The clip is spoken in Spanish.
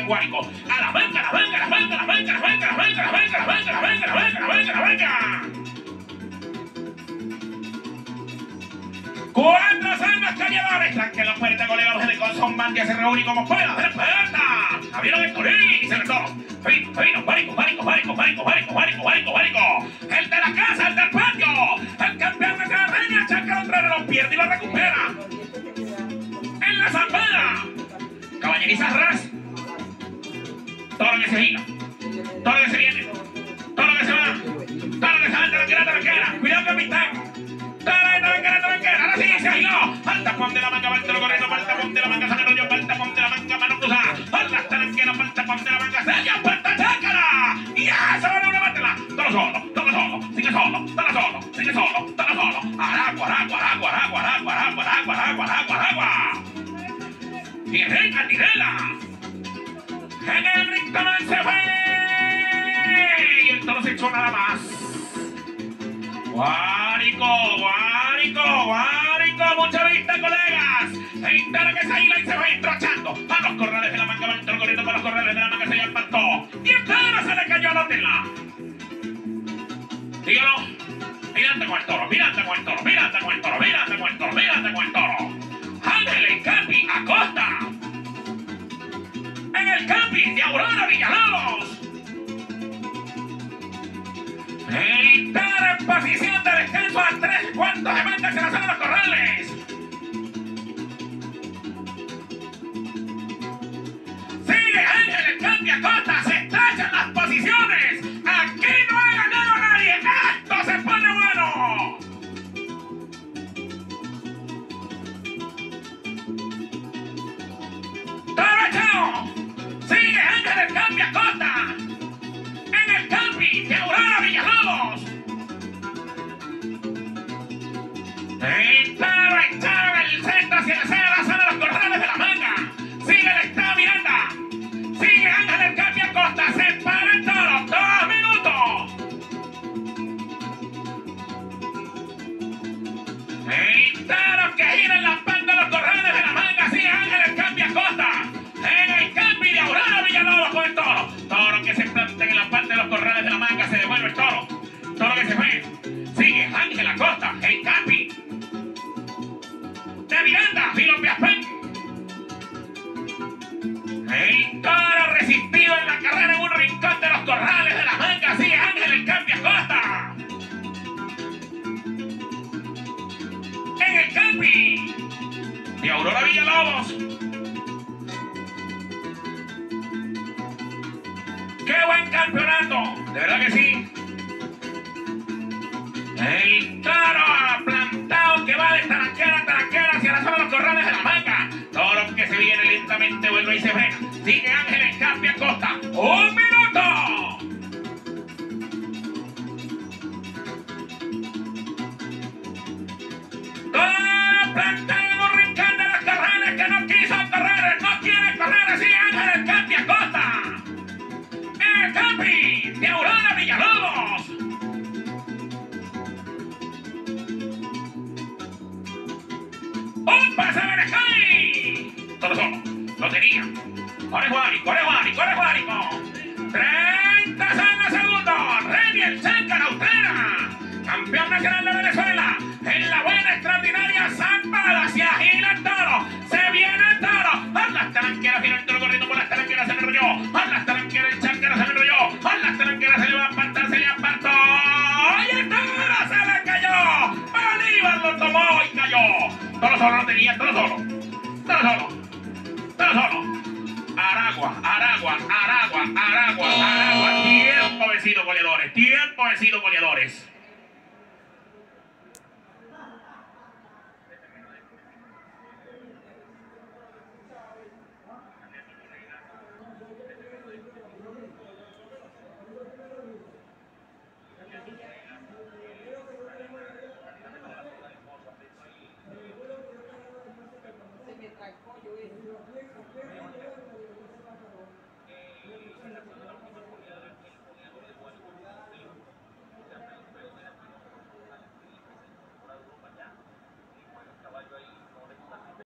en Guárico. A la banca, la banca, la banca, la banca, la banca, la banca, la banca, la banca, la banca, la banca, la banca, la banca. 4 son los calladores. Tranque la puerta, colega, los de Conson Bandia se reúnen como pueda. ¡De la puerta! Abrieron el Corín y se le todo. Fino, Guárico. El de la casa, el del patio. El campeón de la reina, Chaca Contreras lo pierde y lo recupera. En la zampera. Caballeriza ras. Todo lo que se gira. Todo lo que se viene. Todo lo que se va. Todo lo que se va. Tranquera. Cuidado, capitán. Ahora sí, se giró. Al tapón de la manga, Valtero corriendo. Al tapón de la manga, se rollo. Al tapón de la manga, mano cruzada. Al las taranqueras, al tapón de la manga, se llama puerta chácara. Y eso, una bátela. Todo solo. Sigue solo. Aragua. Y Enrique Tirela. En el ring también se fue. Y el toro se echó nada más. Guárico, mucha vista, colegas. Se intenta que se hila y se va entrochando. A los corrales de la manga, va entró corriendo para los corrales de la manga, se le empató. Y el toro se le cayó a la tela. Dígalo. Mirante con el toro. Ángel el Capi Acosta. En el Capi de Aurora Villalobos. El toro en posición de descanso a 3 cuartos de manga, se la salen los corrales. Sigue Ángel el Capi Acosta, se estrachan las posiciones. Aquí no ha ganado nadie. Esto se pone bueno. Toro echado. Sigue Ángel el Capi Acosta. En el Capi de Aurora Villalobos. El toro echado en el centro hacia la zona de los corrales de la manga. Sigue el Estado Miranda. Sigue Ángel el Capi Acosta. Se para el toro. 2 minutos. El toro que gira en la parte de los corrales de la manga. Sigue Ángel el Capi Acosta. En el Capi de Aurora Villalobos con el toro. Toro que se planta en la parte de los corrales de la manga. Se devuelve el toro. Toro que se fue. Sigue Ángel Acosta. El Capi de Miranda. Filo Piaspén. El toro resistido en la carrera en un rincón de los corrales de la manga. Sigue Ángel el Capi Acosta. En el Capi de Aurora Villalobos. ¡Qué buen campeonato! De verdad que sí. El toro plantado que va de taranquera hacia la zona de los corrales de la manga. Toro que se viene lentamente, vuelve y se frena. Sigue Ángel el Capi Acosta. 1 minuto. Toro plantado en un rincón de los corrales que no quiso correr, no quiere correr. Sigue Ángel el Capi Acosta. El Capi de Aurora Villalobos. ¡Un pase de Sky! Todo solo. Lo tenía. Ahora es Guárico. 30 segundos. Reni el Chaca Contreras. Campeón nacional de Venezuela. En la buena, extraordinaria zampada. Se agila el toro. Se viene el toro. A las taranqueras viene el toro corriendo por las taranqueras. Se le enrolló. A las taranqueras el Chaca se le enrolló. A las taranqueras se le va a apartar. Se le apartó. ¡Y el toro se le cayó! Bolívar lo tomó y cayó. Todo solo lo tenía. Todo solo. Aragua. Tiempo vencido, goleadores.